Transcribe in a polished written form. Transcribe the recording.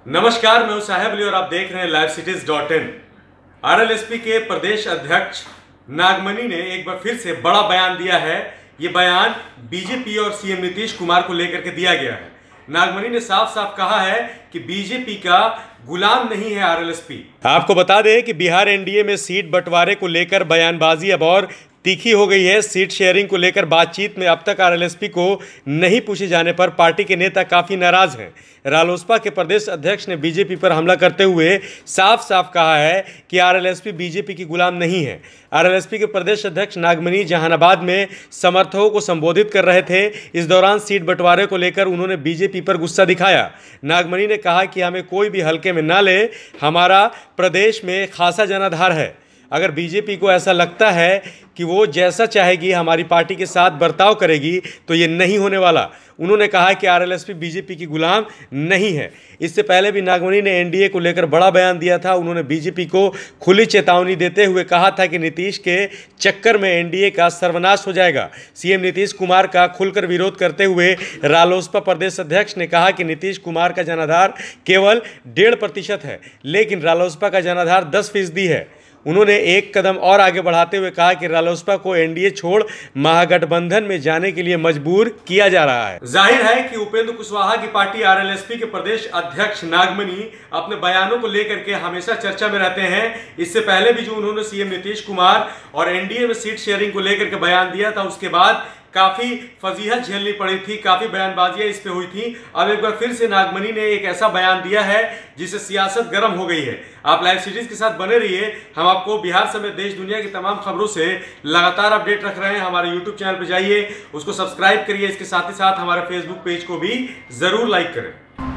नमस्कार, मैं हूं साहेब अली और आप देख रहे हैं LiveCities.in। आरएलएसपी के प्रदेश अध्यक्ष नागमणि ने एक बार फिर से बड़ा बयान दिया है। ये बयान बीजेपी और सीएम नीतीश कुमार को लेकर के दिया गया है। नागमणि ने साफ साफ कहा है कि बीजेपी का गुलाम नहीं है आरएलएसपी। आपको बता दें कि बिहार एनडीए में सीट बंटवारे को लेकर बयानबाजी अब और तीखी हो गई है। सीट शेयरिंग को लेकर बातचीत में अब तक आरएलएसपी को नहीं पूछे जाने पर पार्टी के नेता काफ़ी नाराज हैं। रालोसपा के प्रदेश अध्यक्ष ने बीजेपी पर हमला करते हुए साफ साफ कहा है कि आरएलएसपी बीजेपी की गुलाम नहीं है। आरएलएसपी के प्रदेश अध्यक्ष नागमणि जहानाबाद में समर्थकों को संबोधित कर रहे थे। इस दौरान सीट बंटवारे को लेकर उन्होंने बीजेपी पर गुस्सा दिखाया। नागमणि ने कहा कि हमें कोई भी हल्के में ना ले, हमारा प्रदेश में खासा जनाधार है। अगर बीजेपी को ऐसा लगता है कि वो जैसा चाहेगी हमारी पार्टी के साथ बर्ताव करेगी तो ये नहीं होने वाला। उन्होंने कहा कि आरएलएसपी बीजेपी की गुलाम नहीं है। इससे पहले भी नागमणि ने एनडीए को लेकर बड़ा बयान दिया था। उन्होंने बीजेपी को खुली चेतावनी देते हुए कहा था कि नीतीश के चक्कर में एनडीए का सर्वनाश हो जाएगा। सीएम नीतीश कुमार का खुलकर विरोध करते हुए रालोसपा प्रदेश अध्यक्ष ने कहा कि नीतीश कुमार का जनाधार केवल 1.5% है, लेकिन रालोसपा का जनाधार 10% है। उन्होंने एक कदम और आगे बढ़ाते हुए कहा कि रालोसपा को एनडीए छोड़ महागठबंधन में जाने के लिए मजबूर किया जा रहा है। जाहिर है कि उपेंद्र कुशवाहा की पार्टी आरएलएसपी के प्रदेश अध्यक्ष नागमणि अपने बयानों को लेकर के हमेशा चर्चा में रहते हैं। इससे पहले भी जो उन्होंने सीएम नीतीश कुमार और एनडीए में सीट शेयरिंग को लेकर के बयान दिया था, उसके बाद काफी फजीहत झेलनी पड़ी थी, काफी बयानबाजियां इस पे हुई थी। अब एक बार फिर से नागमणि ने एक ऐसा बयान दिया है जिससे सियासत गर्म हो गई है। आप लाइव सिटीज के साथ बने रहिए। हम आपको बिहार समेत देश दुनिया की तमाम खबरों से लगातार अपडेट रख रहे हैं। हमारे यूट्यूब चैनल पर जाइए, उसको सब्सक्राइब करिए। इसके साथ ही साथ हमारे फेसबुक पेज को भी जरूर लाइक करें।